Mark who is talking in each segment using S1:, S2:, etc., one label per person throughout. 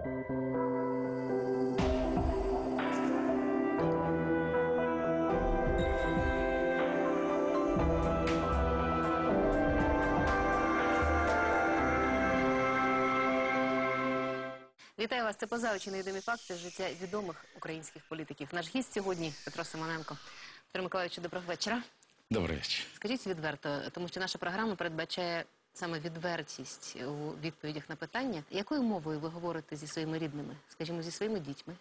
S1: Вітаю вас. Це позаочі невідомі факти життя відомих українських політиків. Наш гість сьогодні Петро Симоненко. Петро Миколаївичу, доброго вечора.
S2: Добрий вечір.
S1: Скажіть відверто, тому що наша програма передбачає саме відвертість у відповідях на питання. Якою мовою ви говорите зі своїми рідними, скажімо, зі своїми дітьми?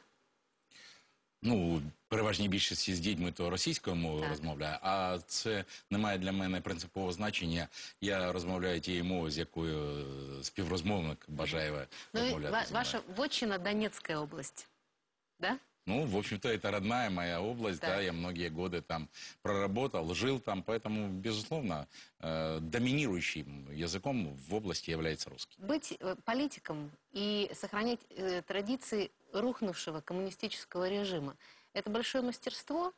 S2: Ну, переважній більшості з дітьми то російською мовою розмовляю, а це не має для мене принципового значення. Я розмовляю тією мовою, з якою співрозмовник бажає розмовляти.
S1: Ваша вотчина Донецкая область, да?
S2: Ну, в общем-то, это родная моя область, да, я многие годы там проработал, жил там, поэтому, безусловно, доминирующим языком в области является русский.
S1: Быть политиком и сохранять традиции рухнувшего коммунистического режима – это большое мастерство?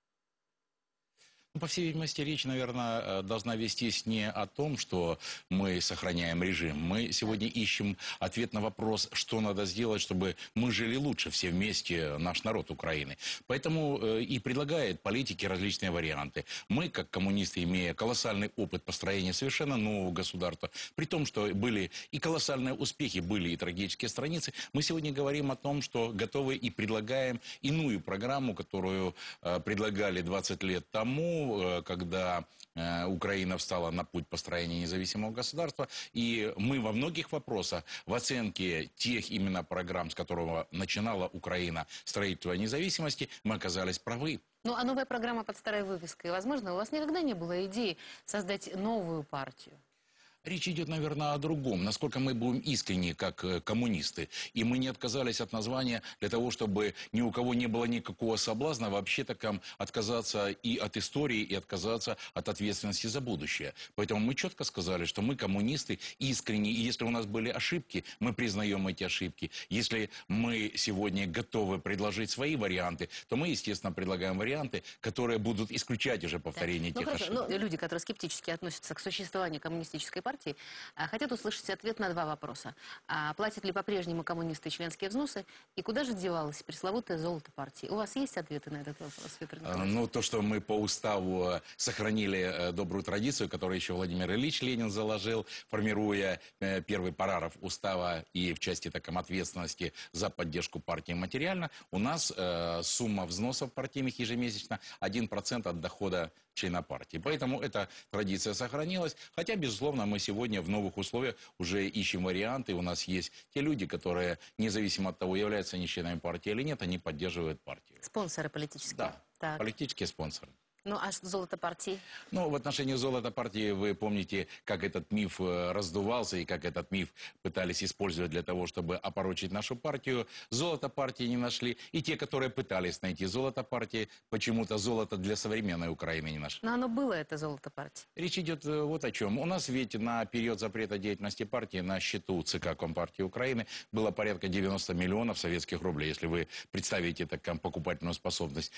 S2: Ну, по всей видимости, речь, наверное, должна вестись не о том, что мы сохраняем режим. Мы сегодня ищем ответ на вопрос, что надо сделать, чтобы мы жили лучше все вместе, наш народ Украины. Поэтому и предлагают политики различные варианты. Мы, как коммунисты, имея колоссальный опыт построения совершенно нового государства, при том, что были и колоссальные успехи, были и трагические страницы, мы сегодня говорим о том, что готовы и предлагаем иную программу, которую предлагали 20 лет тому, когда Украина встала на путь построения независимого государства. И мы во многих вопросах в оценке тех именно программ, с которого начинала Украина строительство независимости, мы оказались правы.
S1: Ну, а новая программа под старой вывеской, возможно, у вас никогда не было идеи создать новую партию?
S2: Речь идет, наверное, о другом. Насколько мы будем искренни, как коммунисты. И мы не отказались от названия для того, чтобы ни у кого не было никакого соблазна вообще-то отказаться и от истории, и отказаться от ответственности за будущее. Поэтому мы четко сказали, что мы коммунисты искренне. И если у нас были ошибки, мы признаем эти ошибки. Если мы сегодня готовы предложить свои варианты, то мы, естественно, предлагаем варианты, которые будут исключать уже повторение тех ошибок.
S1: Ну, люди, которые скептически относятся к существованию коммунистической партии, хотят услышать ответ на два вопроса. Платят ли по-прежнему коммунисты членские взносы? И куда же девалось пресловутое золото партии? У вас есть ответы на этот вопрос, Петр Николаевич?
S2: Ну, то, что мы по уставу сохранили добрую традицию, которую еще Владимир Ильич Ленин заложил, формируя первый параграф устава и в части ответственности за поддержку партии материально, у нас сумма взносов партийных ежемесячно 1% от дохода члена партии. Поэтому эта традиция сохранилась. Хотя, безусловно, мы сегодня в новых условиях уже ищем варианты. У нас есть те люди, которые, независимо от того, являются они членами партии или нет, они поддерживают партию.
S1: Спонсоры политические?
S2: Да,
S1: так.
S2: Политические спонсоры.
S1: Ну, а золото партии?
S2: Ну, в отношении золота партии вы помните, как этот миф раздувался и как этот миф пытались использовать для того, чтобы опорочить нашу партию. Золото партии не нашли. И те, которые пытались найти золото партии, почему-то золото для современной Украины не нашли.
S1: Но оно было, это золото партии.
S2: Речь идет вот о чем. У нас ведь на период запрета деятельности партии на счету ЦК Компартии Украины было порядка 90 миллионов советских рублей. Если вы представите это покупательную способность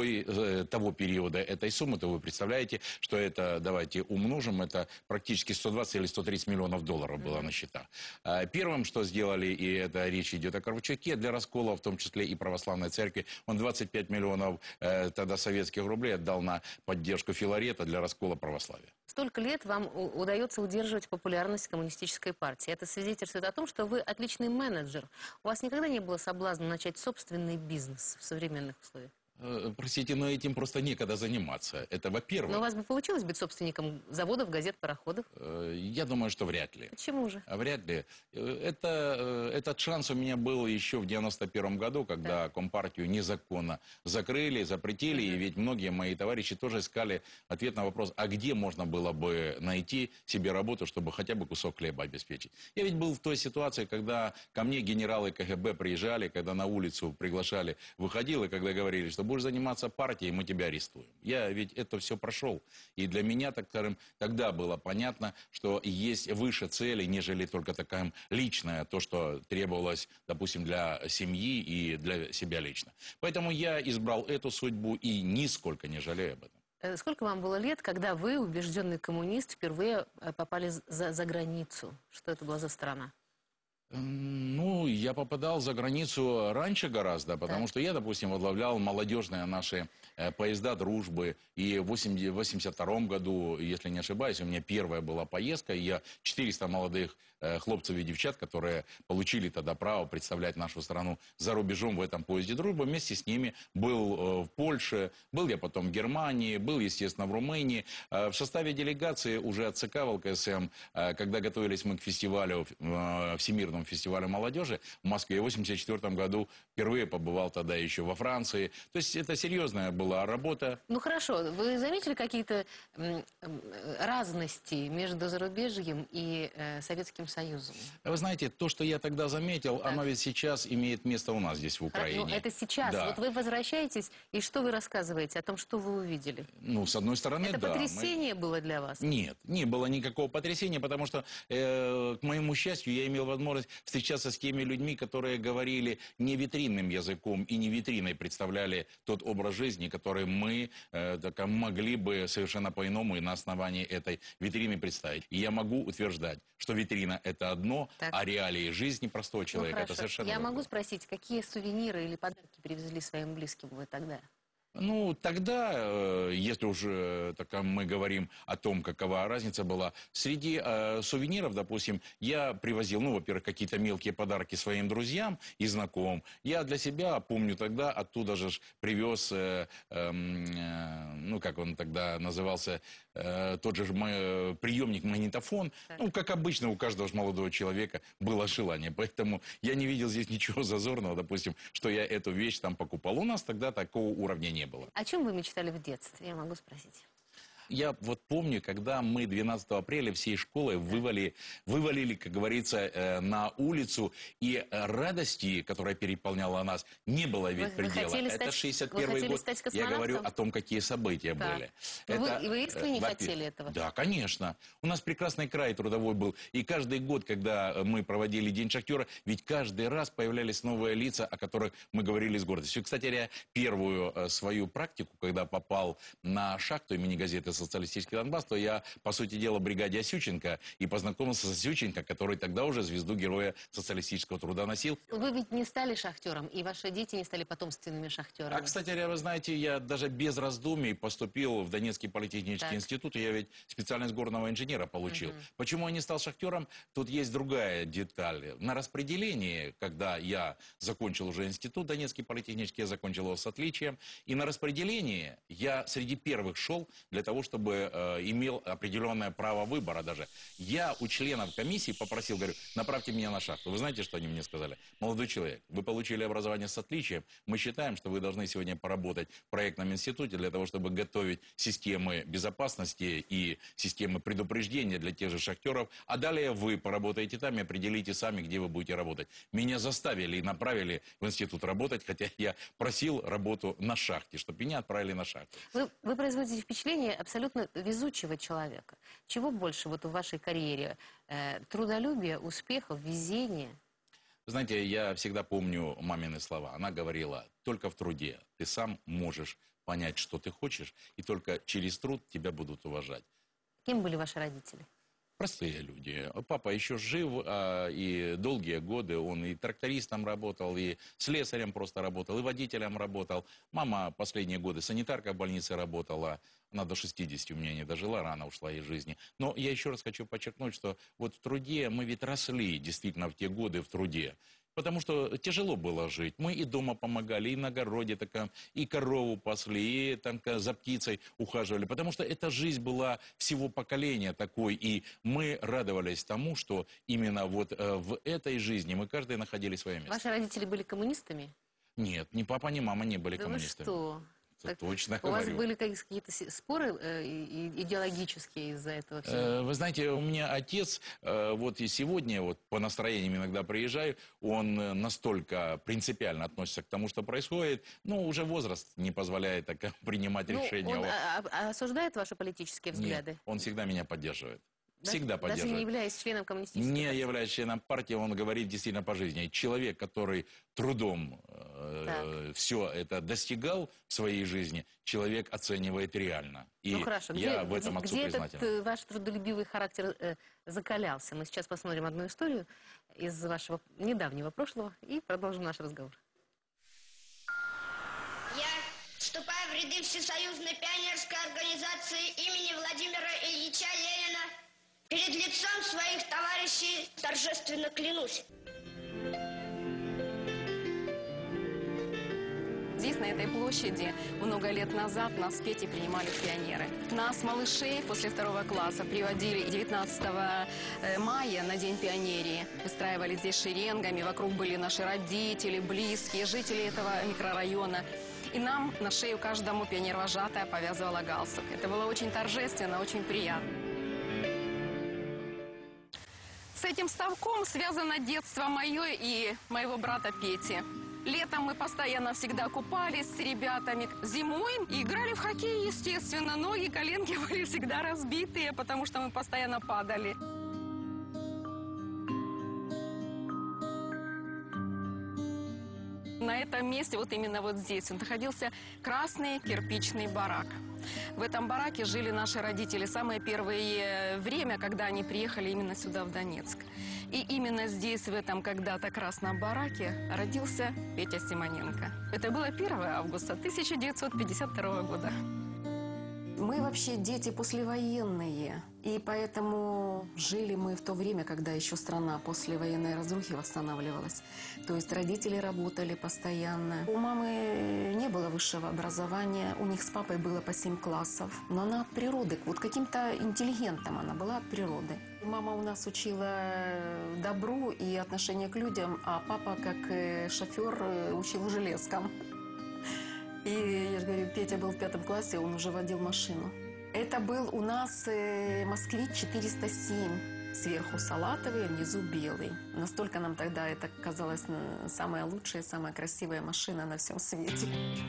S2: того периода этой суммы, то вы представляете, что это, давайте умножим, это практически 120 или 130 миллионов долларов было на счетах. Первым, что сделали, и это речь идет о Кравчуке, для раскола, в том числе и православной церкви, он 25 миллионов тогда советских рублей отдал на поддержку Филарета для раскола православия.
S1: Столько лет вам удается удерживать популярность коммунистической партии. Это свидетельствует о том, что вы отличный менеджер. У вас никогда не было соблазна начать собственный бизнес в современных условиях?
S2: Простите, но этим просто некогда заниматься. Это во-первых.
S1: Но у вас бы получилось быть собственником заводов, газет, пароходов?
S2: Я думаю, что вряд ли.
S1: Почему же?
S2: Вряд ли. Этот шанс у меня был еще в 91 году, когда Компартию незаконно закрыли, запретили. И ведь многие мои товарищи тоже искали ответ на вопрос, а где можно было бы найти себе работу, чтобы хотя бы кусок хлеба обеспечить. Я ведь был в той ситуации, когда ко мне генералы КГБ приезжали, когда на улицу приглашали, выходил, и когда говорили, что будешь заниматься партией, мы тебя арестуем. Я ведь это все прошел. И для меня, так скажем, тогда было понятно, что есть выше цели, нежели только такая личная, то, что требовалось, допустим, для семьи и для себя лично. Поэтому я избрал эту судьбу и нисколько не жалею об этом.
S1: Сколько вам было лет, когда вы, убежденный коммунист, впервые попали за границу? Что это была за страна?
S2: Ну, я попадал за границу раньше гораздо, потому
S1: Так.
S2: что я, допустим, возглавлял молодежные наши поезда дружбы. И в 82 году, если не ошибаюсь, у меня первая была поездка, и я 400 молодых хлопцев и девчат, которые получили тогда право представлять нашу страну за рубежом в этом поезде дружбы, вместе с ними был в Польше, был я потом в Германии, был, естественно, в Румынии. В составе делегации уже от ЦК ВЛКСМ, когда готовились мы к фестивалю, Всемирному фестивалю молодежи в Москве, в 1984 году впервые побывал тогда еще во Франции. То есть это серьезная была работа.
S1: Ну хорошо, вы заметили какие-то разности между зарубежьем и Советским Союзом?
S2: Вы знаете, то, что я тогда заметил, оно ведь сейчас имеет место у нас здесь, в
S1: Ну,
S2: Украине.
S1: это сейчас.
S2: Да.
S1: Вот вы возвращаетесь, и что вы рассказываете о том, что вы увидели?
S2: Ну, с одной стороны,
S1: Это
S2: да.
S1: потрясение было для вас?
S2: Нет, не было никакого потрясения, потому что, к моему счастью, я имел возможность встречаться с теми людьми, которые говорили не витринным языком и не витриной представляли тот образ жизни, который мы могли бы совершенно по-иному и на основании этой витрины представить. И я могу утверждать, что витрина – это одно,
S1: Так.
S2: а реалии жизни простого
S1: Ну,
S2: человека – это
S1: хорошо.
S2: совершенно
S1: Я
S2: другое.
S1: могу спросить, какие сувениры или подарки привезли своим близким вы тогда?
S2: Ну, тогда, если уже мы говорим о том, какова разница была, среди сувениров, допустим, я привозил, ну, во-первых, какие-то мелкие подарки своим друзьям и знакомым. Я для себя, помню тогда, оттуда же привез, ну, как он тогда назывался, тот же приемник-магнитофон.
S1: Так.
S2: Ну, как обычно, у каждого же молодого человека было желание. Поэтому я не видел здесь ничего зазорного, допустим, что я эту вещь там покупал. У нас тогда такого уровня не было.
S1: О чем вы мечтали в детстве, я могу спросить?
S2: Я вот помню, когда мы 12 апреля всей школой вывалили, как говорится, на улицу, и радости, которая переполняла нас, не было ведь
S1: Вы
S2: предела.
S1: хотели
S2: Это
S1: стать-
S2: 61
S1: вы хотели
S2: год.
S1: стать
S2: Я
S1: космонавтом?
S2: говорю о том, какие события
S1: Так.
S2: были.
S1: Ну, вы искренне хотели этого?
S2: Да, конечно. У нас прекрасный край трудовой был. И каждый год, когда мы проводили День шахтера, ведь каждый раз появлялись новые лица, о которых мы говорили с гордостью. Кстати говоря, первую свою практику, когда попал на шахту имени газеты «Социалистический Донбасс», то я, по сути дела, в бригаде Осюченко и познакомился с Осюченко, который тогда уже звезду Героя социалистического труда носил.
S1: Вы ведь не стали шахтером, и ваши дети не стали потомственными шахтерами.
S2: А, кстати говоря, вы знаете, я даже без раздумий поступил в Донецкий политехнический
S1: Так.
S2: институт, и я ведь специальность горного инженера получил. Почему я не стал шахтером? Тут есть другая деталь. На распределении, когда я закончил уже институт Донецкий политехнический, я закончил его с отличием, и на распределении я среди первых шел для того, чтобы имел определенное право выбора даже. Я у членов комиссии попросил, говорю, направьте меня на шахту. Вы знаете, что они мне сказали? Молодой человек, вы получили образование с отличием, мы считаем, что вы должны сегодня поработать в проектном институте для того, чтобы готовить системы безопасности и системы предупреждения для тех же шахтеров, а далее вы поработаете там и определите сами, где вы будете работать. Меня заставили и направили в институт работать, хотя я просил работу на шахте, чтобы меня отправили на шахту.
S1: Вы производите впечатление абсолютно везучего человека. Чего больше вот в вашей карьере? Трудолюбие, успехов, везение?
S2: Знаете, я всегда помню мамины слова. Она говорила, только в труде ты сам можешь понять, что ты хочешь, и только через труд тебя будут уважать.
S1: Кем были ваши родители?
S2: Простые люди. Папа еще жив, и долгие годы он и трактористом работал, и слесарем просто работал, и водителем работал. Мама последние годы санитарка в больнице работала. Она до 60 у меня не дожила, рано ушла из жизни. Но я еще раз хочу подчеркнуть, что вот в труде мы ведь росли действительно в те годы в труде. Потому что тяжело было жить. Мы и дома помогали, и на огороде и корову пасли, и за птицей ухаживали. Потому что эта жизнь была всего поколения такой. И мы радовались тому, что именно вот в этой жизни мы каждый находили свое место.
S1: Ваши родители были коммунистами?
S2: Нет, ни папа, ни мама не были
S1: Да
S2: коммунистами.
S1: вы что?
S2: Это точно
S1: У вас
S2: говорю.
S1: были какие-то споры идеологические из-за этого всего?
S2: Вы знаете, у меня отец, вот и сегодня, вот по настроениям иногда приезжаю, он настолько принципиально относится к тому, что происходит, ну, уже возраст не позволяет так принимать решения.
S1: Он осуждает ваши политические взгляды?
S2: Нет, он всегда меня поддерживает. Всегда
S1: Даже
S2: поддерживает.
S1: не являясь членом коммунистической
S2: Не
S1: партии?
S2: являясь членом партии, он говорит действительно по жизни. Человек, который трудом все это достигал в своей жизни, человек оценивает реально. И
S1: ну хорошо,
S2: я в этом отцу
S1: где
S2: признателен.
S1: этот ваш трудолюбивый характер закалялся? Мы сейчас посмотрим одну историю из вашего недавнего прошлого и продолжим наш разговор.
S3: Я вступаю в ряды Всесоюзной пионерской организации имени Владимира Ильича Ленина. Перед лицом своих товарищей торжественно клянусь.
S4: Здесь, на этой площади, много лет назад нас с Петей принимали пионеры. Нас, малышей, после 2 класса приводили 19 мая на День пионерии. Выстраивали здесь шеренгами, вокруг были наши родители, близкие, жители этого микрорайона. И нам на шею каждому пионер-вожатая повязывала галстук. Это было очень торжественно, очень приятно. С этим ставком связано детство мое и моего брата Пети. Летом мы постоянно всегда купались с ребятами. Зимой играли в хоккей, естественно. Ноги, коленки были всегда разбитые, потому что мы постоянно падали. На этом месте, вот именно вот здесь, находился красный кирпичный барак. В этом бараке жили наши родители самое первое время, когда они приехали именно сюда, в Донецк. И именно здесь, в этом когда-то красном бараке, родился Петя Симоненко. Это было 1 августа 1952 года. Мы вообще дети послевоенные, и поэтому жили мы в то время, когда еще страна после военной разрухи восстанавливалась. То есть родители работали постоянно. У мамы не было высшего образования, у них с папой было по 7 классов, но она от природы, вот каким-то интеллигентом она была от природы. Мама у нас учила добру и отношение к людям, а папа, как шофер, учил железкам. И, я же говорю, Петя был в 5 классе, он уже водил машину. Это был у нас «Москвич-407». Сверху салатовый, внизу белый. Настолько нам тогда это казалось самая лучшая, самая красивая машина на всем свете.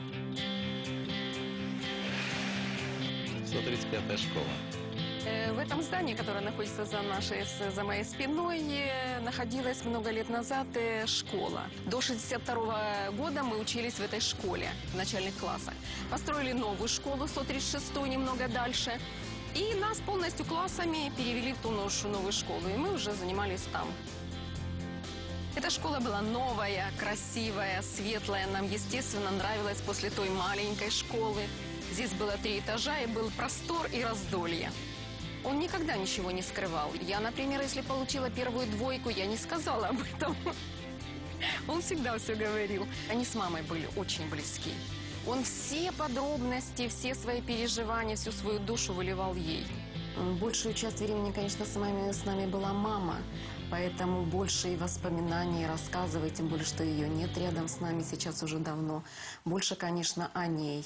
S2: 135-я школа.
S4: В этом здании, которое находится за моей спиной, находилась много лет назад школа. До 1962 года мы учились в этой школе, в начальных классах. Построили новую школу, 136-ю, немного дальше. И нас полностью классами перевели в ту новую школу, и мы уже занимались там. Эта школа была новая, красивая, светлая. Нам, естественно, нравилась после той маленькой школы. Здесь было 3 этажа, и был простор и раздолье. Он никогда ничего не скрывал. Я, например, если получила 1-ю 2, я не сказала об этом. Он всегда все говорил. Они с мамой были очень близки. Он все подробности, все свои переживания, всю свою душу выливал ей. Большую часть времени, конечно, с нами была мама. Поэтому больше и воспоминаний рассказывать, тем более, что ее нет рядом с нами сейчас уже давно. Больше, конечно, о ней.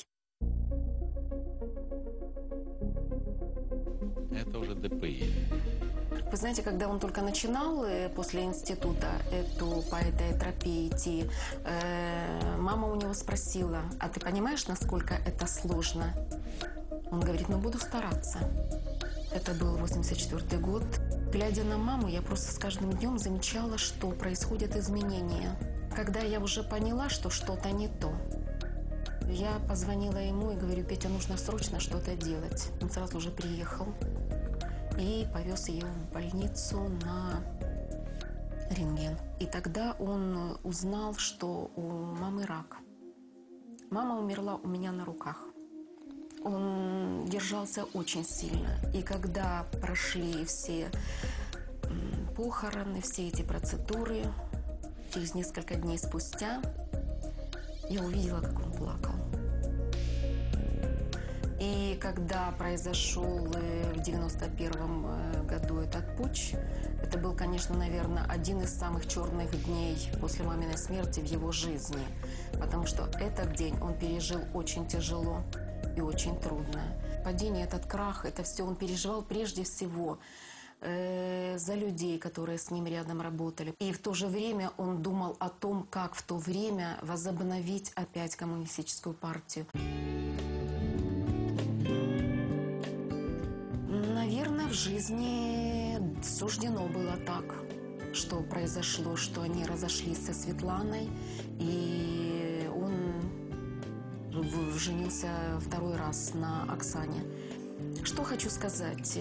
S2: Это уже ДПИ.
S4: Вы знаете, когда он только начинал после института по этой тропе идти, мама у него спросила: а ты понимаешь, насколько это сложно? Он говорит: ну, буду стараться. Это был 1984 год. Глядя на маму, я просто с каждым днем замечала, что происходят изменения. Когда я уже поняла, что что-то не то, я позвонила ему и говорю: Петя, нужно срочно что-то делать. Он сразу же приехал и повез ее в больницу на рентген. И тогда он узнал, что у мамы рак. Мама умерла у меня на руках. Он держался очень сильно. И когда прошли все похороны, все эти процедуры, через несколько дней спустя я увидела, как он плакал. И когда произошел в 91 году этот путч, это был, конечно, наверное, один из самых черных дней после маминой смерти в его жизни. Потому что этот день он пережил очень тяжело и очень трудно. Падение, этот крах, это все он переживал прежде всего за людей, которые с ним рядом работали. И в то же время он думал о том, как в то время возобновить опять коммунистическую партию. Наверное, в жизни суждено было так, что произошло, что они разошлись со Светланой, и женился второй раз на Оксане. Что хочу сказать?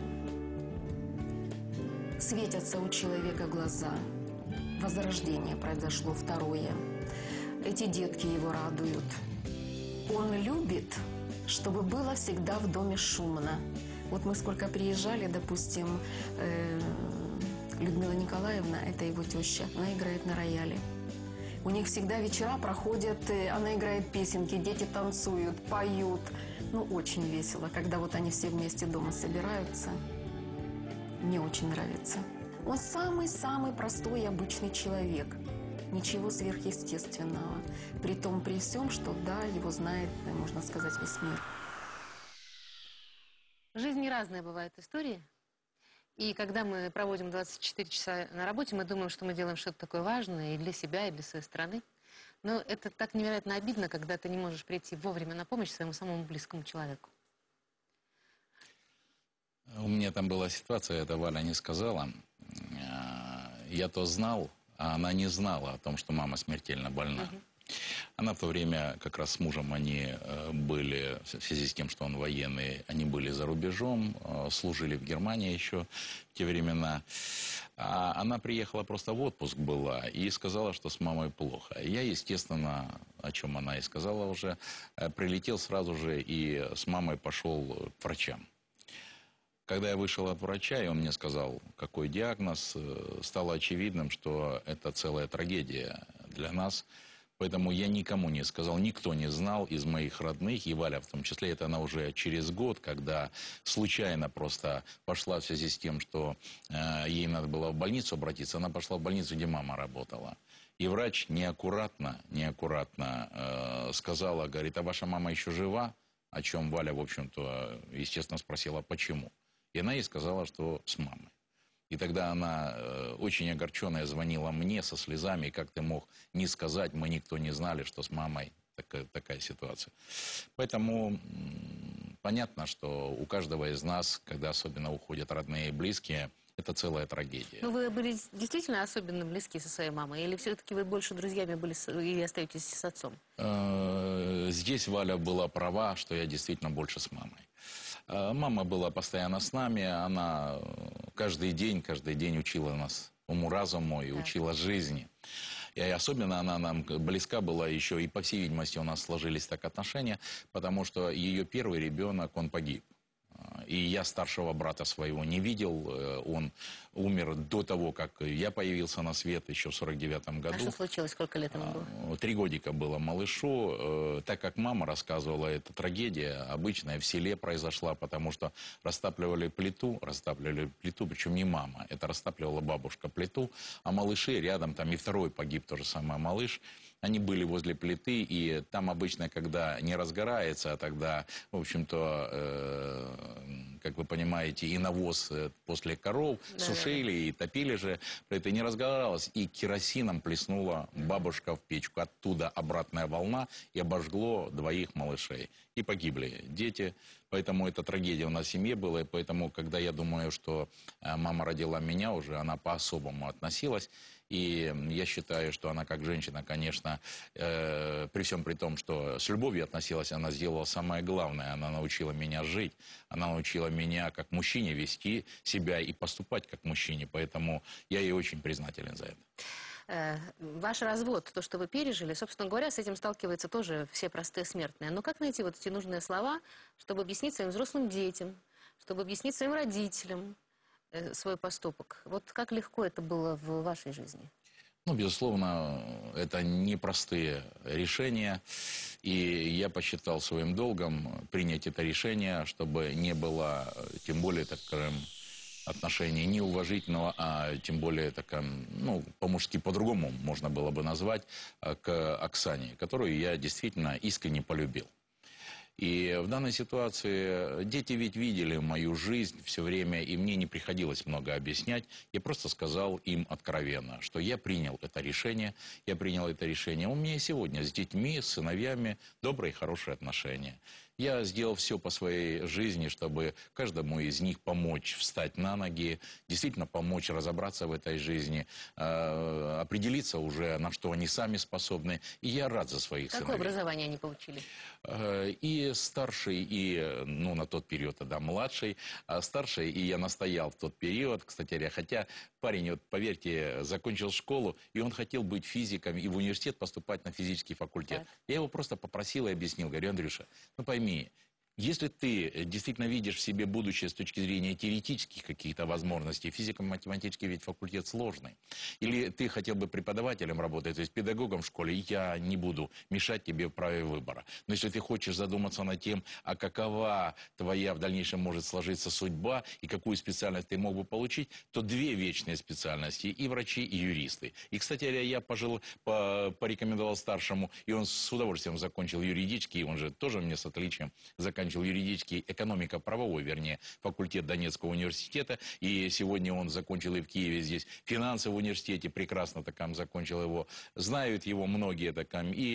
S4: Светятся у человека глаза. Возрождение произошло второе. Эти детки его радуют. Он любит, чтобы было всегда в доме шумно. Вот мы сколько приезжали, допустим, Людмила Николаевна, это его теща, она играет на рояле. У них всегда вечера проходят, она играет песенки, дети танцуют, поют. Ну, очень весело, когда вот они все вместе дома собираются. Мне очень нравится. Он самый-самый простой и обычный человек. Ничего сверхъестественного. При том, при всем, что, да, его знает, можно сказать, весь мир.
S1: В жизни разные бывают истории. И когда мы проводим 24 часа на работе, мы думаем, что мы делаем что-то такое важное и для себя, и для своей страны. Но это так невероятно обидно, когда ты не можешь прийти вовремя на помощь своему самому близкому человеку.
S2: У меня там была ситуация, это Валя не сказала. Я то знал, а она не знала о том, что мама смертельно больна. Она в то время, как раз с мужем, они были, в связи с тем, что он военный, они были за рубежом, служили в Германии еще в те времена. А она приехала просто в отпуск была и сказала, что с мамой плохо. Я, естественно, о чем она и сказала уже, прилетел сразу же и с мамой пошел к врачам. Когда я вышел от врача, и он мне сказал, какой диагноз, стало очевидным, что это целая трагедия для нас. Поэтому я никому не сказал, никто не знал из моих родных, и Валя в том числе, это она уже через год, когда случайно просто пошла в связи с тем, что ей надо было в больницу обратиться, она пошла в больницу, где мама работала. И врач неаккуратно сказала, говорит, а ваша мама еще жива? О чем Валя, в общем-то, естественно, спросила, почему. И она ей сказала, что с мамой. И тогда она, очень огорченная, звонила мне со слезами, и как ты мог не сказать, мы никто не знали, что с мамой такая ситуация. Поэтому понятно, что у каждого из нас, когда особенно уходят родные и близкие, это целая трагедия.
S1: Ну, вы были действительно особенно близки со своей мамой? Или все-таки вы больше друзьями были или остаетесь с отцом?
S2: Здесь Валя была права, что я действительно больше с мамой. Мама была постоянно с нами, она каждый день учила нас уму-разуму и учила жизни. И особенно она нам близка была еще, и по всей видимости у нас сложились так отношения, потому что ее первый ребенок, он погиб. И я старшего брата своего не видел, он умер до того, как я появился на свет еще в 49-м году.
S1: А что случилось, сколько лет ему было?
S2: 3 годика было малышу. Так как мама рассказывала, эта трагедия обычная в селе произошла, потому что растапливали плиту, причем не мама, это растапливала бабушка плиту, а малыши рядом, там и второй погиб, тот же самый малыш. Они были возле плиты, и там обычно, когда не разгорается, тогда, в общем-то, как вы понимаете, и навоз после коров сушили и топили же, это не разгоралось, и керосином плеснула бабушка в печку. Оттуда обратная волна, и обожгло 2 малышей. И погибли дети. Поэтому это трагедия у нас в семье была, и поэтому, когда я думаю, что мама родила меня уже, она по-особому относилась. И я считаю, что она как женщина, конечно, при всем при том, что с любовью относилась, она сделала самое главное. Она научила меня жить, она научила меня как мужчине вести себя и поступать как мужчине. Поэтому я ей очень признателен за это.
S1: Ваш развод, то, что вы пережили, собственно говоря, с этим сталкиваются тоже все простые смертные. Но как найти вот эти нужные слова, чтобы объяснить своим взрослым детям, чтобы объяснить своим родителям свой поступок? Вот как легко это было в вашей жизни?
S2: Ну, безусловно, это непростые решения, и я посчитал своим долгом принять это решение, чтобы не было, тем более, так скажем, отношения неуважительного, а тем более, ну, по-мужски по-другому можно было бы назвать, к Оксане, которую я действительно искренне полюбил. И в данной ситуации дети ведь видели мою жизнь все время, и мне не приходилось много объяснять. Я просто сказал им откровенно, что я принял это решение. У меня и сегодня с детьми, с сыновьями добрые и хорошие отношения. Я сделал все по своей жизни, чтобы каждому из них помочь встать на ноги, действительно помочь разобраться в этой жизни, определиться уже, на что они сами способны. И я рад за своих
S1: Какое
S2: сыновей.
S1: образование они получили?
S2: И старший, и, ну, на тот период тогда младший. А старший, и я настоял в тот период, кстати говоря, хотя парень, вот, поверьте, закончил школу, и он хотел быть физиком и в университет поступать на физический факультет.
S1: Так.
S2: Я его просто попросил и объяснил, говорю: Андрюша, ну пойми, если ты действительно видишь в себе будущее с точки зрения теоретических каких-то возможностей, физико-математический ведь факультет сложный, или ты хотел бы преподавателем работать, то есть педагогом в школе, я не буду мешать тебе в праве выбора. Но если ты хочешь задуматься над тем, а какова твоя в дальнейшем может сложиться судьба, и какую специальность ты мог бы получить, то две вечные специальности, и врачи, и юристы. И, кстати говоря, я порекомендовал старшему, и он с удовольствием закончил юридический, он же тоже мне с отличием заканчивал юридический, экономико-правовой, вернее, факультет Донецкого университета. И сегодня он закончил и в Киеве здесь финансовый университете, прекрасно таком закончил его. Знают его многие таком. И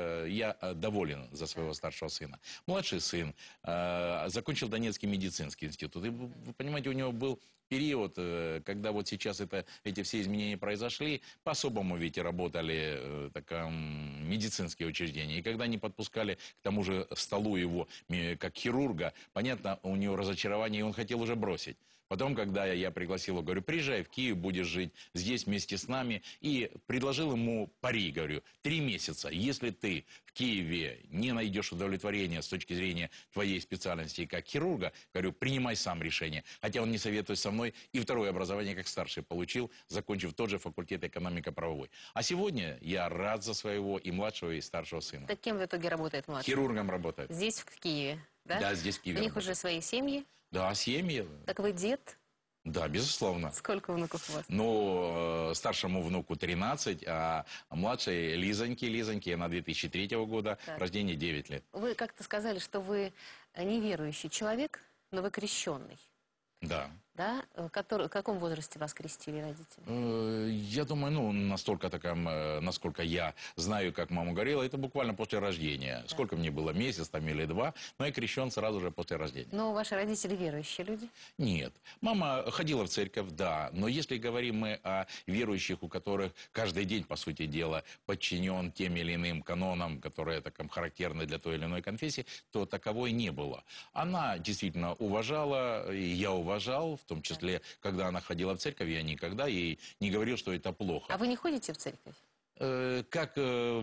S2: я доволен за своего старшего сына. Младший сын закончил Донецкий медицинский институт. И вы понимаете, у него был период, когда вот сейчас эти все изменения произошли, по-особому ведь и работали медицинские учреждения. И когда не подпускали к тому же столу его как хирурга, понятно, у него разочарование, и он хотел уже бросить. Потом, когда я пригласил его, говорю: приезжай в Киев, будешь жить здесь вместе с нами. И предложил ему пари, говорю: 3 месяца, если ты в Киеве не найдешь удовлетворения с точки зрения твоей специальности как хирурга, говорю, принимай сам решение. Хотя он не советует со мной, и второе образование как старший получил, закончив тот же факультет экономико-правовой. А сегодня я рад за своего и младшего, и старшего сына.
S1: Так кем в итоге работает младший?
S2: Хирургом работает.
S1: Здесь, в Киеве, да?
S2: Да, здесь в Киеве
S1: У них
S2: работает.
S1: уже свои семьи.
S2: Да, семьи.
S1: Так вы дед?
S2: Да, безусловно.
S1: Сколько внуков у вас?
S2: Ну, старшему внуку 13, а младшей Лизоньке, она 2003 года,
S1: Так.
S2: рождение 9 лет.
S1: Вы как-то сказали, что вы неверующий человек, но вы крещенный.
S2: Да.
S1: Да? В каком возрасте вас крестили родители?
S2: Я думаю, ну, настолько насколько я знаю, как мама говорила, это буквально после рождения. Да. Сколько мне было, месяц там или 2, но я крещен сразу же после рождения.
S1: Но ваши родители верующие люди?
S2: Нет. Мама ходила в церковь, да, но если говорим мы о верующих, у которых каждый день, по сути дела, подчинен тем или иным канонам, которые характерны для той или иной конфессии, то таковой не было. Она действительно уважала, и я уважал, в том числе, когда она ходила в церковь, я никогда ей не говорил, что это плохо.
S1: А вы не ходите в церковь?
S2: Как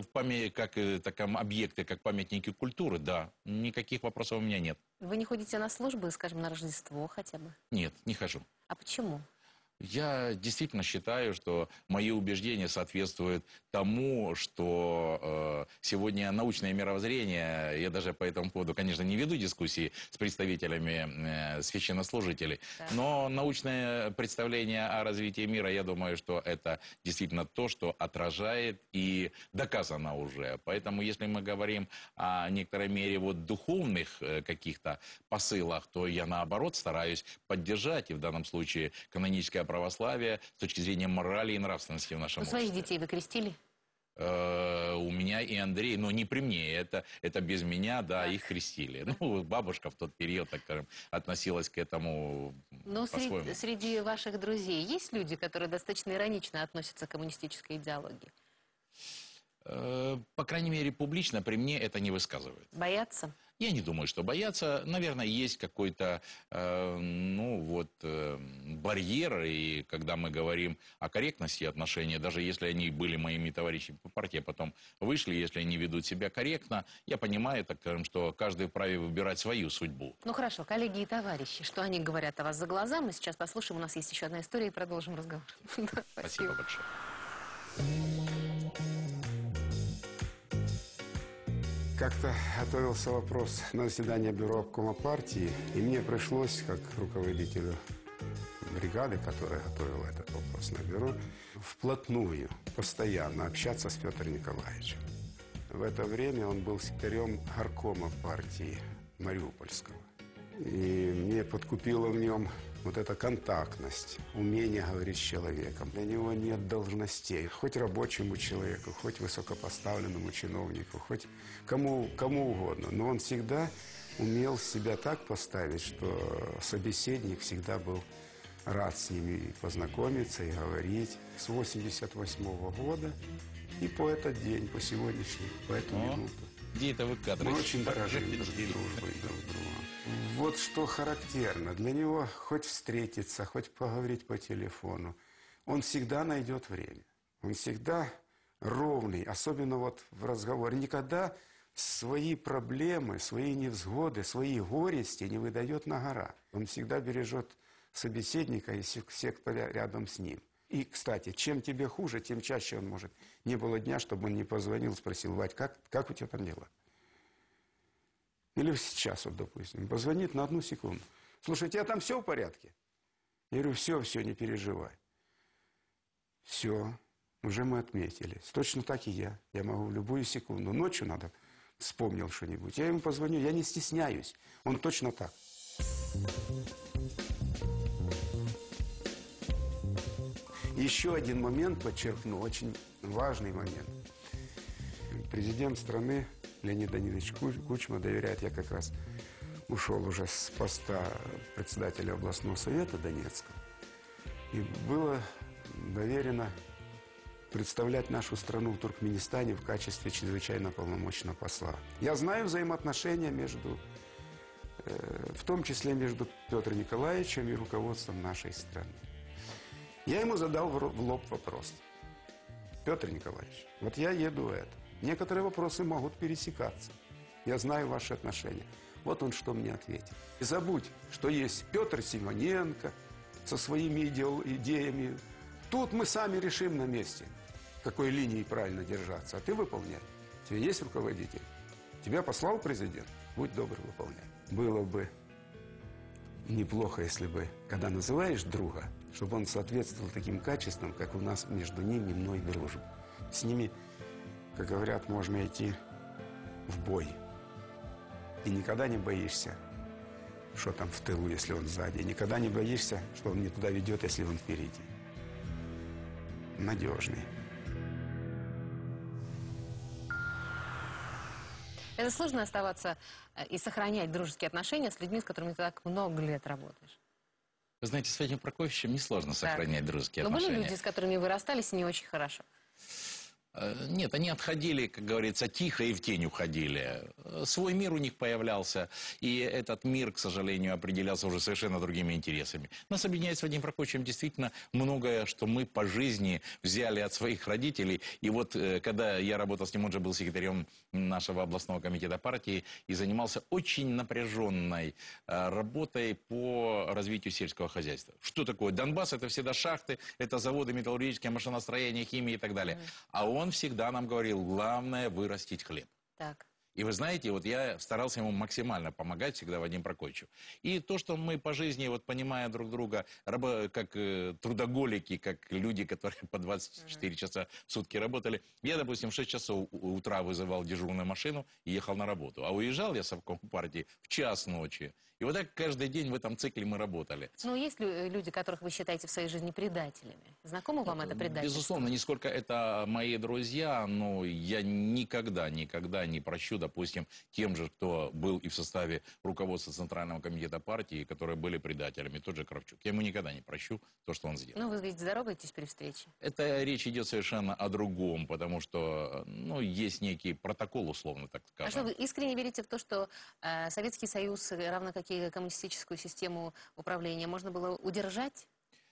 S2: объекты, как памятники культуры, да. Никаких вопросов у меня нет.
S1: Вы не ходите на службы, скажем, на Рождество хотя бы?
S2: Нет, не хожу.
S1: А почему?
S2: Я действительно считаю, что мои убеждения соответствуют тому, что сегодня научное мировоззрение, я даже по этому поводу, конечно, не веду дискуссии с представителями священнослужителей,
S1: да,
S2: но научное представление о развитии мира, я думаю, что это действительно то, что отражает и доказано уже. Поэтому, если мы говорим о некоторой мере духовных каких-то посылах, то я, наоборот, стараюсь поддержать, и в данном случае каноническое православие с точки зрения морали и нравственности в нашем обществе.
S1: Своих детей вы крестили?
S2: У меня и Андрей, но не при мне, это без меня, да, их крестили. Ну, бабушка в тот период, так скажем, относилась к этому
S1: Но
S2: по-своему.
S1: среди ваших друзей есть люди, которые достаточно иронично относятся к коммунистической идеологии?
S2: По крайней мере, публично при мне это не высказывают.
S1: Боятся?
S2: Я не думаю, что боятся. Наверное, есть какой-то барьер, и когда мы говорим о корректности отношений, даже если они были моими товарищами по партии, а потом вышли, если они ведут себя корректно, я понимаю, так скажем, что каждый вправе выбирать свою судьбу.
S1: Ну хорошо, коллеги и товарищи, что они говорят о вас за глаза, мы сейчас послушаем, у нас есть еще одна история и продолжим разговор.
S2: Спасибо большое.
S5: Как-то готовился вопрос на заседание бюро обкома партии, и мне пришлось, как руководителю бригады, которая готовила этот вопрос на бюро, вплотную, постоянно общаться с Петром Николаевичем. В это время он был секретарем горкома партии Мариупольского. И мне подкупила в нем вот эта контактность, умение говорить с человеком. Для него нет должностей. Хоть рабочему человеку, хоть высокопоставленному чиновнику, хоть кому угодно. Но он всегда умел себя так поставить, что собеседник всегда был рад с ними познакомиться и говорить. С 88-го года и по этот день, по сегодняшний, по эту минуту.
S2: Где это вы кадры?
S5: Мы очень дорожим дружбой друг друга. Вот что характерно. Для него хоть встретиться, хоть поговорить по телефону, он всегда найдет время. Он всегда ровный, особенно вот в разговоре. Никогда свои проблемы, свои невзгоды, свои горести не выдает на гора. Он всегда бережет собеседника и всех, кто рядом с ним. И, кстати, чем тебе хуже, тем чаще он может. Не было дня, чтобы он не позвонил, спросил: Вать, как у тебя там дела? Или сейчас, вот, допустим, позвонит на 1 секунду. Слушай, у тебя там все в порядке? Я говорю: все, не переживай. Все, уже мы отметились. Точно так и я. Я могу в любую секунду. Ночью надо, вспомнил что-нибудь. Я ему позвоню, я не стесняюсь. Он точно так. Еще один момент подчеркну, очень важный момент. Президент страны Леонид Данилович Кучма доверяет, я как раз ушел уже с поста председателя областного совета Донецка, и было доверено представлять нашу страну в Туркменистане в качестве чрезвычайно полномочного посла. Я знаю взаимоотношения в том числе между Петром Николаевичем и руководством нашей страны. Я ему задал в лоб вопрос: Петр Николаевич, вот я еду в это. Некоторые вопросы могут пересекаться. Я знаю ваши отношения. Вот он что мне ответил. Не забудь, что есть Петр Симоненко со своими идеями. Тут мы сами решим на месте, какой линии правильно держаться. А ты выполняй. У тебя есть руководитель. Тебя послал президент. Будь добр, выполняй. Было бы неплохо, если бы, когда называешь друга, чтобы он соответствовал таким качествам, как у нас между ними и мной дружба. С ними, как говорят, можно идти в бой. И никогда не боишься, что там в тылу, если он сзади. И никогда не боишься, что он не туда ведет, если он впереди. Надежный.
S1: Это сложно оставаться и сохранять дружеские отношения с людьми, с которыми ты так много лет работаешь.
S2: Вы знаете, с Вадимом Прокофьевичем несложно сохранять дружеские отношения.
S1: Но были люди, с которыми вы расстались, не очень хорошо.
S2: Нет, они отходили, как говорится, тихо и в тень уходили. Свой мир у них появлялся, и этот мир, к сожалению, определялся уже совершенно другими интересами. Нас объединяет с Вадимом Прокофьевичем действительно многое, что мы по жизни взяли от своих родителей. И вот, когда я работал с ним, он же был секретарем нашего областного комитета партии и занимался очень напряженной работой по развитию сельского хозяйства. Что такое? Донбасс — это всегда шахты, это заводы металлургические, машиностроение, химия и так далее. А он всегда нам говорил: главное — вырастить хлеб.
S1: Так.
S2: И вы знаете, вот я старался ему максимально помогать всегда, Вадиму Прокофьевичу. И то, что мы по жизни, вот понимая друг друга, как трудоголики, как люди, которые по 24 часа в сутки работали, я, допустим, в 6 часов утра вызывал дежурную машину и ехал на работу. А уезжал я с обком партии в 1:00 ночи. И вот так каждый день в этом цикле мы работали.
S1: Ну, есть люди, которых вы считаете в своей жизни предателями? Знакомо вам это предательство?
S2: Безусловно, не сколько это мои друзья, но я никогда не прощу, допустим, тем же, кто был и в составе руководства Центрального комитета партии, которые были предателями, тот же Кравчук. Я ему никогда не прощу то, что он сделал.
S1: Ну, вы ведь здороваетесь при встрече?
S2: Это речь идет совершенно о другом, потому что, ну, есть некий протокол, условно так скажем.
S1: А что, вы искренне верите в то, что Советский Союз, равно как и коммунистическую систему управления, можно было удержать?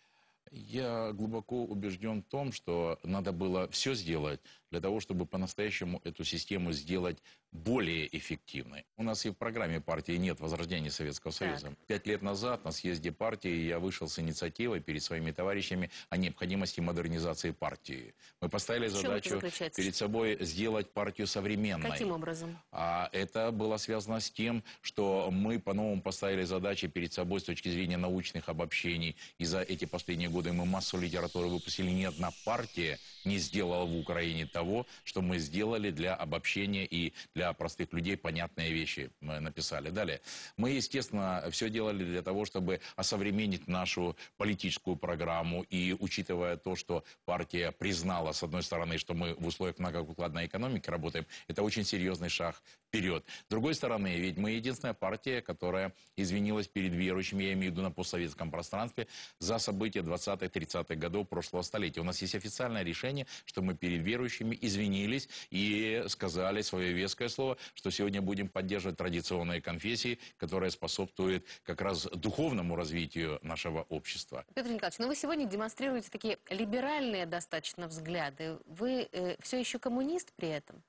S2: Я глубоко убежден в том, что надо было все сделать для того, чтобы по-настоящему эту систему сделать более эффективной. У нас и в программе партии нет возрождения Советского Союза. 5 лет назад на съезде партии я вышел с инициативой перед своими товарищами о необходимости модернизации партии. Мы поставили задачу перед собой сделать партию современной.
S1: Каким образом?
S2: А это было связано с тем, что мы по-новому поставили задачи перед собой с точки зрения научных обобщений. И за эти последние годы годы мы массу литературы выпустили, ни одна партия не сделала в Украине того, что мы сделали для обобщения и для простых людей понятные вещи мы написали. Далее. Мы, естественно, все делали для того, чтобы осовременить нашу политическую программу. И учитывая то, что партия признала, с одной стороны, что мы в условиях многоукладной экономики работаем, это очень серьезный шаг вперед. С другой стороны, ведь мы единственная партия, которая извинилась перед верующими, я имею в виду на постсоветском пространстве, за события 20-30-х годов прошлого столетия. У нас есть официальное решение, что мы перед верующими извинились и сказали свое веское слово, что сегодня будем поддерживать традиционные конфессии, которые способствуют как раз духовному развитию нашего общества.
S1: Петр Николаевич, ну вы сегодня демонстрируете такие либеральные достаточно взгляды. Вы все еще коммунист при этом?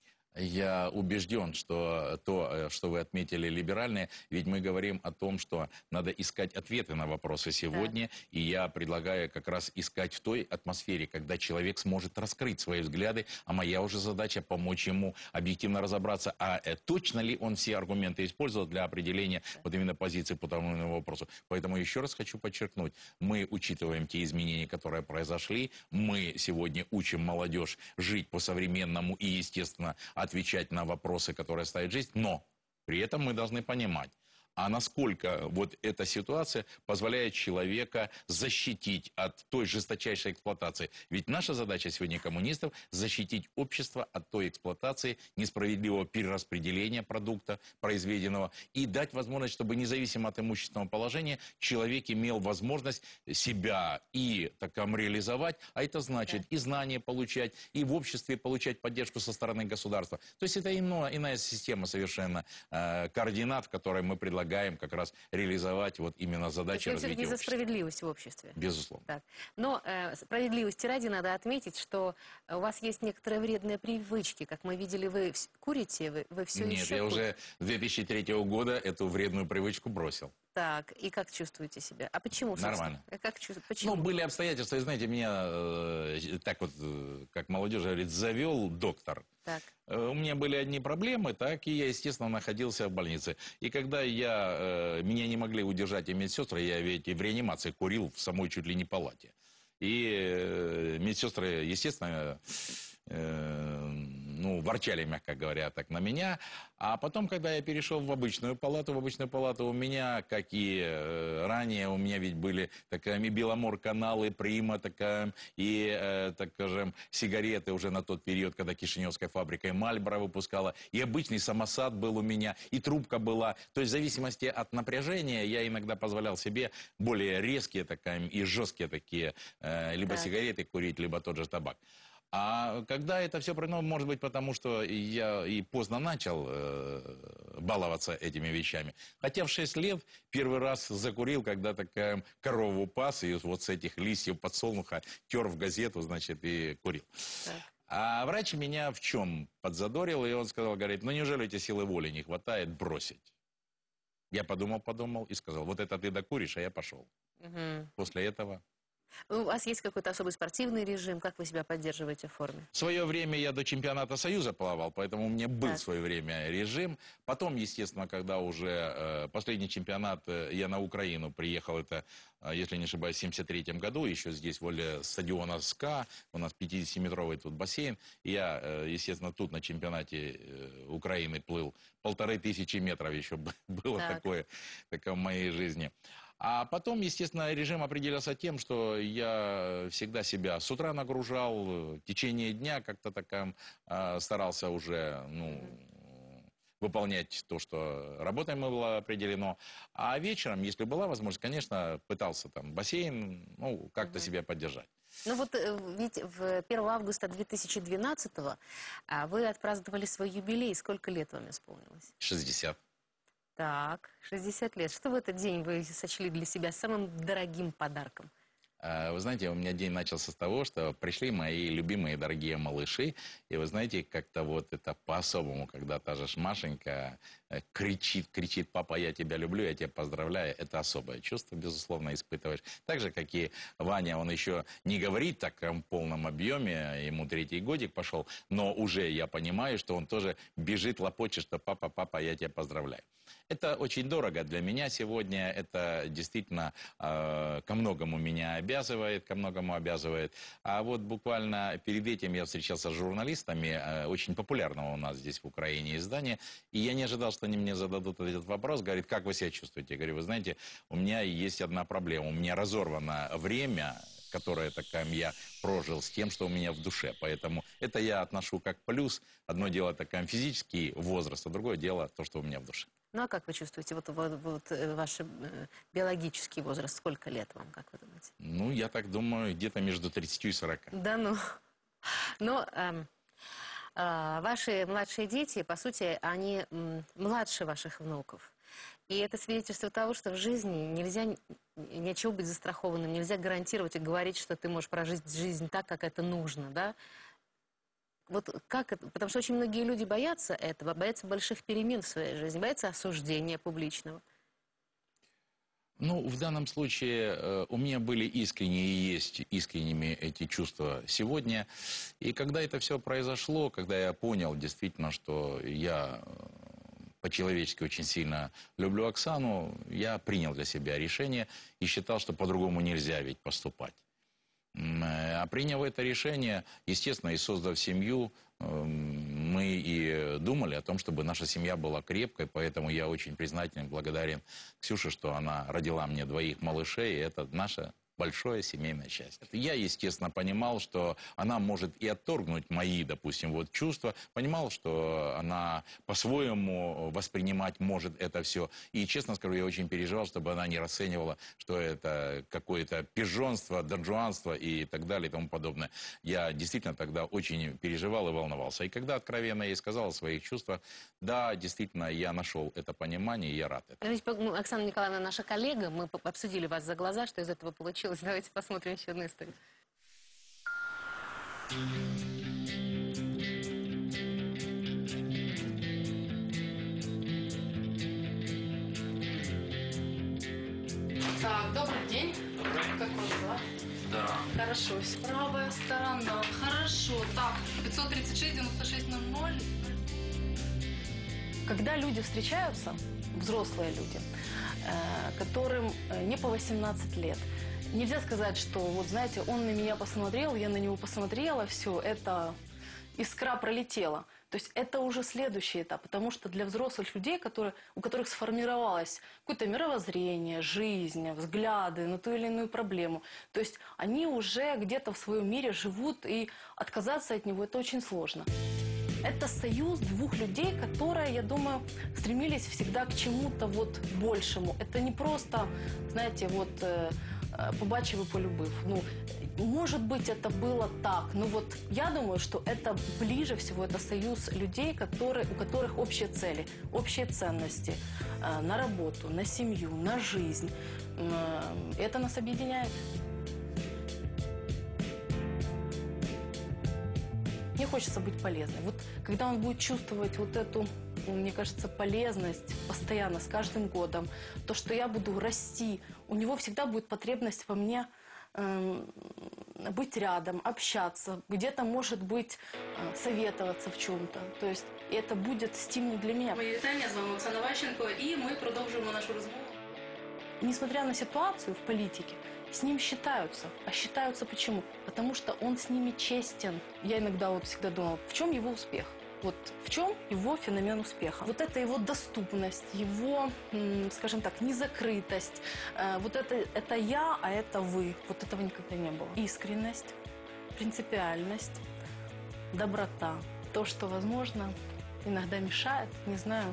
S2: Я убежден, что то, что вы отметили, либеральное, ведь мы говорим о том, что надо искать ответы на вопросы сегодня, да. И я предлагаю как раз искать в той атмосфере, когда человек сможет раскрыть свои взгляды, а моя уже задача помочь ему объективно разобраться, а точно ли он все аргументы использовал для определения вот именно позиции по тому вопросу. Поэтому еще раз хочу подчеркнуть, мы учитываем те изменения, которые произошли, мы сегодня учим молодежь жить по-современному и, естественно, отвечать на вопросы, которые ставит жизнь, но при этом мы должны понимать, а насколько вот эта ситуация позволяет человека защитить от той жесточайшей эксплуатации. Ведь наша задача сегодня коммунистов защитить общество от той эксплуатации, несправедливого перераспределения продукта произведенного и дать возможность, чтобы независимо от имущественного положения человек имел возможность себя и таком реализовать, а это значит и знания получать, и в обществе получать поддержку со стороны государства. То есть это иная система совершенно координат, в которой мы предлагаем как раз реализовать вот именно задачи развития общества.
S1: За справедливость в обществе.
S2: Безусловно.
S1: Так. Но справедливости ради надо отметить, что у вас есть некоторые вредные привычки. Как мы видели, вы курите, вы все еще...
S2: Нет, я уже с 2003 года эту вредную привычку бросил.
S1: Так, и как чувствуете себя? А почему?
S2: Нормально.
S1: Почему?
S2: Ну, были обстоятельства, и знаете, меня, так вот, как молодежь говорит, завел доктор.
S1: Так.
S2: У меня были одни проблемы, так, и я, естественно, находился в больнице. И когда меня не могли удержать и медсестры, я ведь в реанимации курил в самой чуть ли не палате. И медсестры, естественно... ворчали, мягко говоря, так на меня. А потом, когда я перешел в обычную палату у меня, как и ранее, у меня ведь были такими Беломор-каналы, Прима, такая, и, так скажем, сигареты уже на тот период, когда Кишиневская фабрика Мальборо выпускала, и обычный самосад был у меня, и трубка была. То есть в зависимости от напряжения я иногда позволял себе более резкие и жесткие такие, либо сигареты курить, либо тот же табак. А когда это все, может быть, потому что я и поздно начал баловаться этими вещами. Хотя в 6 лет первый раз закурил, когда такая корову пас, и вот с этих листьев подсолнуха тер в газету, значит, и курил. Так. А врач меня в чем подзадорил, и он сказал, говорит, ну неужели эти силы воли не хватает бросить? Я подумал и сказал, вот это ты докуришь, а я пошел. Угу. После этого...
S1: У вас есть какой-то особый спортивный режим? Как вы себя поддерживаете в форме?
S2: В свое время я до чемпионата Союза плавал, поэтому у меня был в свое время режим. Потом, естественно, когда уже последний чемпионат, я на Украину приехал, это, если не ошибаюсь, в 1973 году, еще здесь возле стадиона СКА, у нас 50-метровый тут бассейн. Я, естественно, тут на чемпионате Украины плыл 1500 метров еще было такое в моей жизни. А потом, естественно, режим определялся тем, что я всегда себя с утра нагружал, в течение дня как-то так старался уже, выполнять то, что работой было определено. А вечером, если была возможность, конечно, пытался там бассейн, как-то себя поддержать.
S1: Ну вот ведь в 1 августа 2012-го вы отпраздновали свой юбилей. Сколько лет вам исполнилось?
S2: 60.
S1: Так, 60 лет. Что в этот день вы сочли для себя самым дорогим подарком?
S2: Вы знаете, у меня день начался с того, что пришли мои любимые дорогие малыши, и вы знаете, как-то вот это по-особому, когда та же Машенька кричит, папа, я тебя люблю, я тебя поздравляю, это особое чувство, безусловно, испытываешь. Так же, как и Ваня, он еще не говорит так в полном объеме, ему 3-й годик пошел, но уже я понимаю, что он тоже бежит, лопочет, что папа, я тебя поздравляю. Это очень дорого для меня сегодня, это действительно ко многому меня обязывает. обязывает, ко многому обязывает. А вот буквально перед этим я встречался с журналистами очень популярного у нас здесь в Украине издания, и я не ожидал, что они мне зададут этот вопрос. Говорит, как вы себя чувствуете? Я говорю, вы знаете, у меня есть одна проблема. У меня разорвано время, которое такое я прожил, с тем, что у меня в душе. Поэтому это я отношу как плюс. Одно дело такой физический возраст, а другое дело то, что у меня в душе.
S1: Ну, а как вы чувствуете, вот ваш биологический возраст, сколько лет вам, как вы думаете?
S2: Ну, я так думаю, где-то между 30 и 40.
S1: Да ну. Но ваши младшие дети, по сути, они младше ваших внуков. И это свидетельство того, что в жизни нельзя ни от чего быть застрахованным, нельзя гарантировать и говорить, что ты можешь прожить жизнь так, как это нужно, да? Вот как это? Потому что очень многие люди боятся этого, боятся больших перемен в своей жизни, боятся осуждения публичного.
S2: Ну, в данном случае у меня были искренние и есть искренними эти чувства сегодня. И когда это все произошло, когда я понял действительно, что я по-человечески очень сильно люблю Оксану, я принял для себя решение и считал, что по-другому нельзя ведь поступать. А приняв это решение, естественно, и создав семью, мы и думали о том, чтобы наша семья была крепкой, поэтому я очень признателен, благодарен Ксюше, что она родила мне 2 малышей, и это наша большое семейное счастье. Я, естественно, понимал, что она может и отторгнуть мои, допустим, вот чувства, понимал, что она по-своему воспринимать может это все. И, честно скажу, я очень переживал, чтобы она не расценивала, что это какое-то пижонство, донжуанство и так далее и тому подобное. Я действительно тогда очень переживал и волновался. И когда откровенно ей сказал о своих чувствах, да, действительно, я нашел это понимание, и я рад этому.
S1: Оксана Николаевна, наша коллега, мы обсудили вас за глаза, что из этого получилось. Давайте посмотрим еще одну историю.
S6: Так, добрый день. Добрый. Как у вас дела?
S7: Да.
S6: Хорошо. Правая сторона. Хорошо. Так, 536-96-00. Когда люди встречаются, взрослые люди, которым не по 18 лет, нельзя сказать, что, вот знаете, он на меня посмотрел, я на него посмотрела, все, это искра пролетела. То есть это уже следующий этап, потому что для взрослых людей, у которых сформировалось какое-то мировоззрение, жизнь, взгляды на ту или иную проблему, то есть они уже где-то в своем мире живут, и отказаться от него это очень сложно. Это союз 2 людей, которые, я думаю, стремились всегда к чему-то вот большему. Это не просто, знаете, вот побачив и полюбив. Ну, может быть, это было так, но вот я думаю, что это ближе всего, это союз людей, у которых общие цели, общие ценности на работу, на семью, на жизнь. Это нас объединяет. Мне хочется быть полезной. Вот когда он будет чувствовать вот эту, мне кажется, полезность постоянно, с каждым годом, то, что я буду расти, у него всегда будет потребность во мне быть рядом, общаться, где-то, может быть, советоваться в чем-то. То есть это будет стимул для меня.
S8: Мої вітання, з вами Оксана Ващенко, і ми продовжуємо нашу розмову.
S6: Несмотря на ситуацию в политике, с ним считаются. А считаются почему? Потому что он с ними честен. Я иногда вот всегда думала, в чем его успех? Вот в чем его феномен успеха? Вот это его доступность, его, скажем так, незакрытость. Вот это я, а это вы. Вот этого никогда не было. Искренность, принципиальность, доброта. То, что, возможно, иногда мешает, не знаю.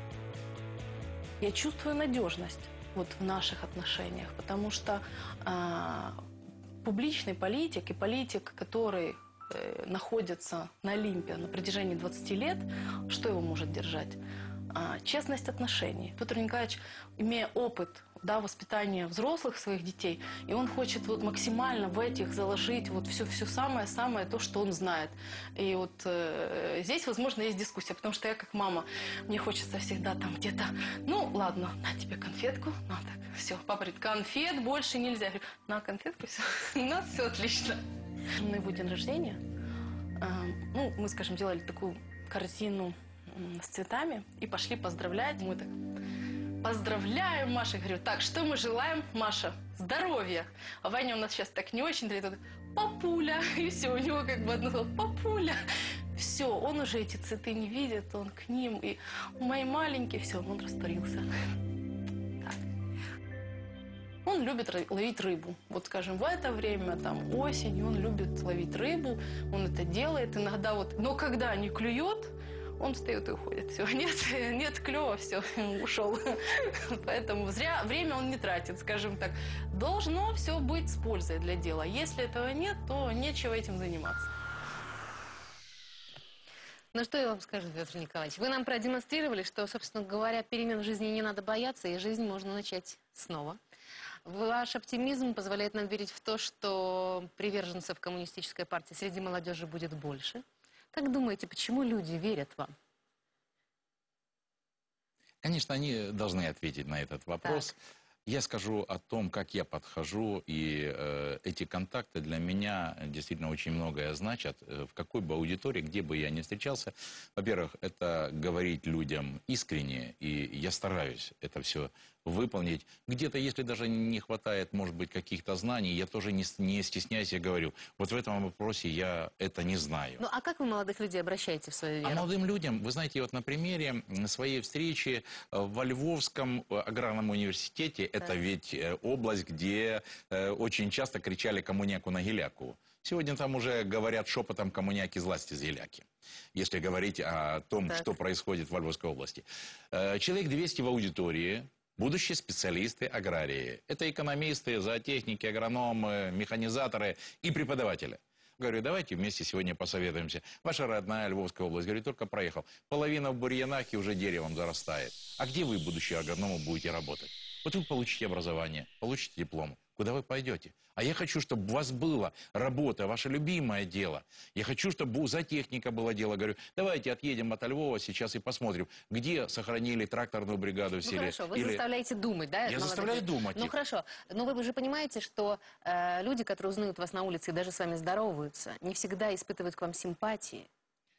S6: Я чувствую надежность вот в наших отношениях, потому что публичный политик и политик, который находится на Олимпе на протяжении 20 лет, что его может держать? Честность отношений. Петр Николаевич, имея опыт, да, воспитания взрослых своих детей, и он хочет вот максимально в этих заложить вот все самое-самое то, что он знает. И вот здесь, возможно, есть дискуссия, потому что я как мама, мне хочется всегда там где-то, ну, ладно, на тебе конфетку, на так, все, папа говорит, конфет больше нельзя. Я говорю, на конфетку, все, у нас все отлично. На его день рождения, ну, мы, скажем, делали такую корзину с цветами и пошли поздравлять. Мы так поздравляем, Маша. Говорю, так, что мы желаем, Маша? Здоровья. А Ваня у нас сейчас так не очень, папуля. И все, у него как бы одно слово, папуля. Все, он уже эти цветы не видит, он к ним. И мои маленькие, все, он растворился. Так. Он любит ловить рыбу. Вот, скажем, в это время, там, осень, он любит ловить рыбу, он это делает иногда вот. Но когда не клюет, он встает и уходит. Все, нет клёва, все, ушел. Поэтому зря время он не тратит, скажем так. Должно все быть с пользой для дела. Если этого нет, то нечего этим заниматься.
S1: Ну что я вам скажу, Петр Николаевич? Вы нам продемонстрировали, что, собственно говоря, перемен в жизни не надо бояться, и жизнь можно начать снова. Ваш оптимизм позволяет нам верить в то, что приверженцев коммунистической партии среди молодежи будет больше. Как думаете, почему люди верят вам?
S2: Конечно, они должны ответить на этот вопрос.
S1: Так.
S2: Я скажу о том, как я подхожу, и эти контакты для меня действительно очень многое значат. В какой бы аудитории, где бы я ни встречался, во-первых, это говорить людям искренне, и я стараюсь это все выполнить. Где-то, если даже не хватает, может быть, каких-то знаний, я тоже не стесняюсь, я говорю, вот в этом вопросе я это не знаю.
S1: Ну а как вы молодых людей обращаете в свою веру?
S2: А молодым людям, вы знаете, вот на примере своей встречи во Львовском аграрном университете, это ведь область, где очень часто кричали коммуняку на геляку. Сегодня там уже говорят шепотом коммуняки зласти с геляки, если говорить о том, что происходит в Львовской области. Человек 200 в аудитории. Будущие специалисты аграрии. Это экономисты, зоотехники, агрономы, механизаторы и преподаватели. Говорю, давайте вместе сегодня посоветуемся. Ваша родная Львовская область, говорю, только проехал. Половина в бурьянах и уже деревом зарастает. А где вы, будущие агрономы, будете работать? Вот вы получите образование, получите диплом. Куда вы пойдете? А я хочу, чтобы у вас была работа, ваше любимое дело. Я хочу, чтобы у зоотехника было дело. Говорю, давайте отъедем от Львова сейчас и посмотрим, где сохранили тракторную бригаду в селе.
S1: Ну хорошо, вы заставляете думать, да?
S2: Я заставляю думать.
S1: Ну хорошо, но вы же понимаете, что люди, которые узнают вас на улице и даже с вами здороваются, не всегда испытывают к вам симпатии.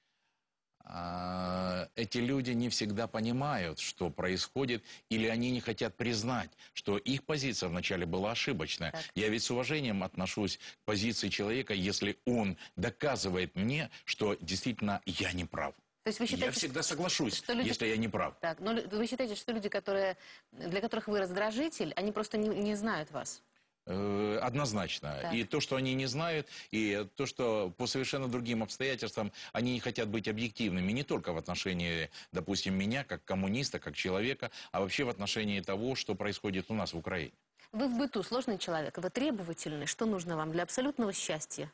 S2: Эти люди не всегда понимают, что происходит, или они не хотят признать, что их позиция вначале была ошибочная.
S1: Так.
S2: Я ведь с уважением отношусь к позиции человека, если он доказывает мне, что действительно я не прав.
S1: То есть вы считаете,
S2: я всегда соглашусь,
S1: что люди...
S2: если я не прав.
S1: Так, но вы считаете, что люди, для которых вы раздражитель, они просто не знают вас?
S2: Однозначно.
S1: Так.
S2: И то, что они не знают, и то, что по совершенно другим обстоятельствам они не хотят быть объективными, не только в отношении, допустим, меня, как коммуниста, как человека, а вообще в отношении того, что происходит у нас в Украине.
S1: Вы в быту сложный человек, вы требовательный. Что нужно вам для абсолютного счастья?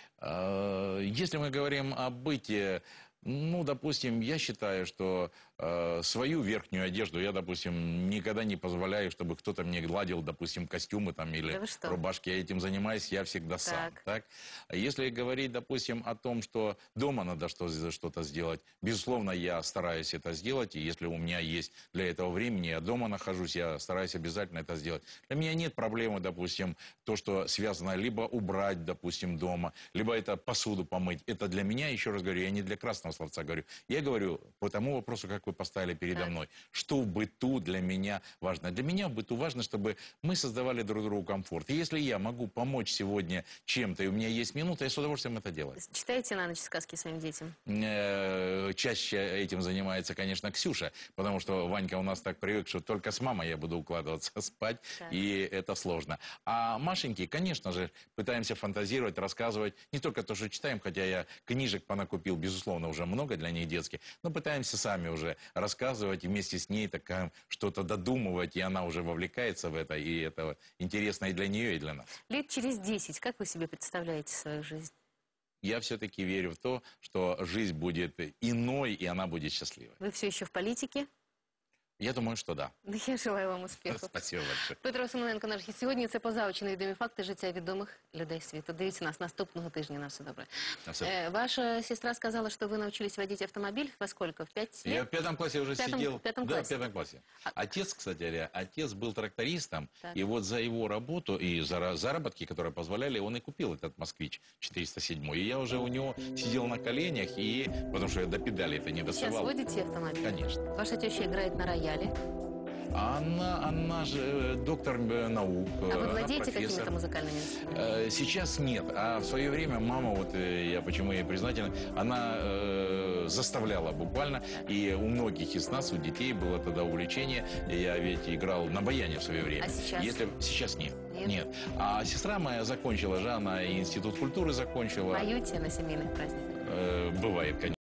S2: Если мы говорим о быте, ну, допустим, я считаю, что свою верхнюю одежду я, допустим, никогда не позволяю, чтобы кто-то мне гладил, допустим, костюмы там или рубашки. Я этим занимаюсь, я всегда сам. Так? Если говорить, допустим, о том, что дома надо что-то сделать, безусловно, я стараюсь это сделать. И если у меня есть для этого времени, я дома нахожусь, я стараюсь обязательно это сделать. Для меня нет проблемы, допустим, то, что связано либо убрать, допустим, дома, либо это посуду помыть. Это для меня, еще раз говорю, я не для красного словца говорю. Я говорю по тому вопросу, как вы поставили передо мной. Что в быту для меня важно? Для меня в быту важно, чтобы мы создавали друг другу комфорт. И если я могу помочь сегодня чем-то, и у меня есть минута, я с удовольствием это делаю.
S1: Читаете на ночь сказки своим детям?
S2: Чаще этим занимается, конечно, Ксюша, потому что Ванька у нас так привык, что только с мамой я буду укладываться спать, и это сложно. А Машеньки, конечно же, пытаемся фантазировать, рассказывать, не только то, что читаем, хотя я книжек понакупил, безусловно, уже много для них детских, но пытаемся сами уже рассказывать и вместе с ней что-то додумывать, и она уже вовлекается в это, и это интересно и для нее, и для нас.
S1: Лет через 10, как вы себе представляете свою жизнь?
S2: Я все-таки верю в то, что жизнь будет иной, и она будет счастливой.
S1: Вы все еще в политике?
S2: Я думаю, що да.
S1: Я желаю вам успіху.
S2: Спасибо большое.
S1: Петро Семененко, наш гість сьогодні. Це позаочні відомі факти життя відомих людей світу. Дивіться нас наступного тижня. На все добре. Ваша сестра сказала, что вы научились водить автомобиль во сколько? В 5 лет?
S2: Я в 5 классе уже сидел.
S1: В пятом
S2: да,
S1: классе.
S2: в 5 классе. Отец, кстати говоря, отец был трактористом, и вот за его работу и за заработки, которые позволяли, он и купил этот «Москвич» 407. И я уже у него сидел на коленях, и потому что я до педали это не доставал.
S1: Сейчас водите автомобиль?
S2: Конечно.
S1: Ваша теща играет на рояле.
S2: Она же доктор наук,
S1: А вы
S2: она
S1: владеете
S2: профессор.
S1: какими-то музыкальными инструментами?
S2: Сейчас нет, а в свое время мама, вот я почему ей признателен, она заставляла буквально, и у многих из нас, у детей было тогда увлечение, я ведь играл на баяне в свое время.
S1: А сейчас?
S2: Сейчас нет.
S1: Нет?
S2: Нет. А сестра моя закончила же, она и институт культуры закончила.
S1: Поете на семейных праздниках?
S2: Бывает, конечно.